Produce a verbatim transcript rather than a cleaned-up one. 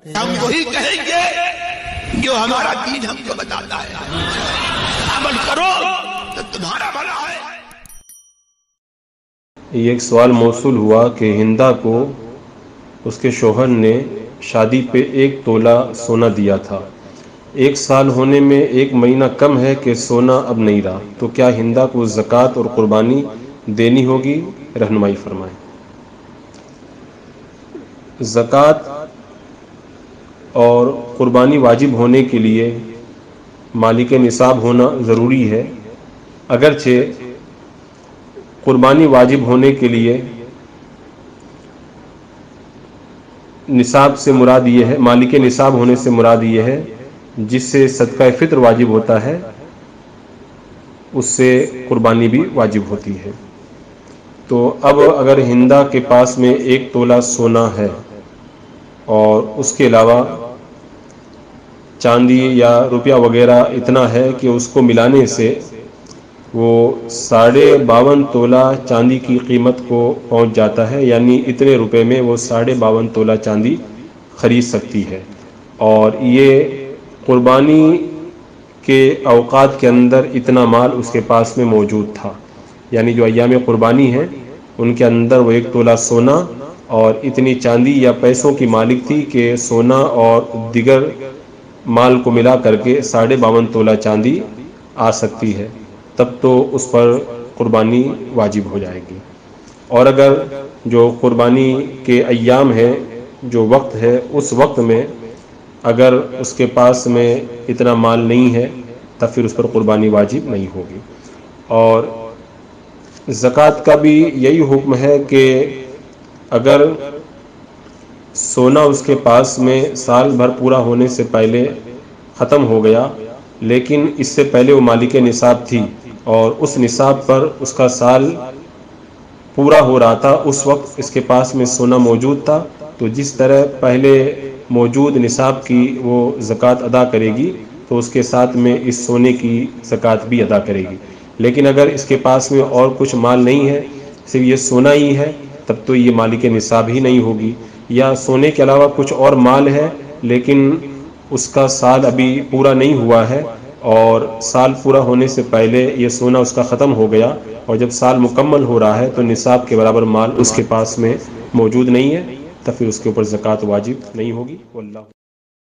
ہم وہی کہیں گے جو ہمارا دین ہم کو بتاتا ہے، عمل کرو تو تمہارا بھلا ہے۔ یہ ایک سوال موصول ہوا کہ ہندا کو اس کے شوہر نے شادی پہ ایک تولہ سونا دیا تھا، ایک سال ہونے میں ایک مہینہ کم ہے کہ سونا اب نہیں رہا، تو کیا ہندا کو زکوٰۃ اور قربانی دینی ہوگی؟ رہنمائی فرمائیں۔ زکوٰۃ اور قربانی واجب ہونے کے لیے مالک نصاب ہونا ضروری ہے، اگرچہ قربانی واجب ہونے کے لیے نصاب سے مراد یہ ہے، مالک نصاب ہونے سے مراد یہ ہے جس سے صدقہ فطر واجب ہوتا ہے، اس سے قربانی بھی واجب ہوتی ہے۔ تو اب اگر ہندا کے پاس میں ایک تولہ سونا ہے اور اس کے علاوہ چاندی یا روپیہ وغیرہ اتنا ہے کہ اس کو ملانے سے وہ ساڑھے باون تولہ چاندی کی قیمت کو پہنچ جاتا ہے، یعنی اتنے روپے میں وہ ساڑھے باون تولہ چاندی خرید سکتی ہے، اور یہ قربانی کے اوقات کے اندر اتنا مال اس کے پاس میں موجود تھا، یعنی جو ایام قربانی ہیں ان کے اندر وہ ایک تولہ سونا اور اتنی چاندی یا پیسوں کی مالک تھی کہ سونا اور دیگر مال کو ملا کر کے ساڑھے باون تولہ چاندی آ سکتی ہے، تب تو اس پر قربانی واجب ہو جائے گی۔ اور اگر جو قربانی کے ایام ہے، جو وقت ہے، اس وقت میں اگر اس کے پاس میں اتنا مال نہیں ہے تب پھر اس پر قربانی واجب نہیں ہوگی۔ اور زکوٰۃ کا بھی یہی حکم ہے کہ اگر سونا اس کے پاس میں سال بھر پورا ہونے سے پہلے ختم ہو گیا، لیکن اس سے پہلے وہ مالک نصاب تھی اور اس نصاب پر اس کا سال پورا ہو رہا تھا، اس وقت اس کے پاس میں سونا موجود تھا، تو جس طرح پہلے موجود نصاب کی وہ زکوٰۃ ادا کرے گی تو اس کے ساتھ میں اس سونے کی زکوٰۃ بھی ادا کرے گی۔ لیکن اگر اس کے پاس میں اور کچھ مال نہیں ہے، صرف یہ سونا ہی ہے، تب تو یہ مالک نصاب ہی نہیں ہوگی، یا سونے کے علاوہ کچھ اور مال ہے لیکن اس کا سال ابھی پورا نہیں ہوا ہے اور سال پورا ہونے سے پہلے یہ سونا اس کا ختم ہو گیا، اور جب سال مکمل ہو رہا ہے تو نصاب کے برابر مال اس کے پاس میں موجود نہیں ہے، تو پھر اس کے اوپر زکوٰۃ واجب نہیں ہوگی۔ واللہ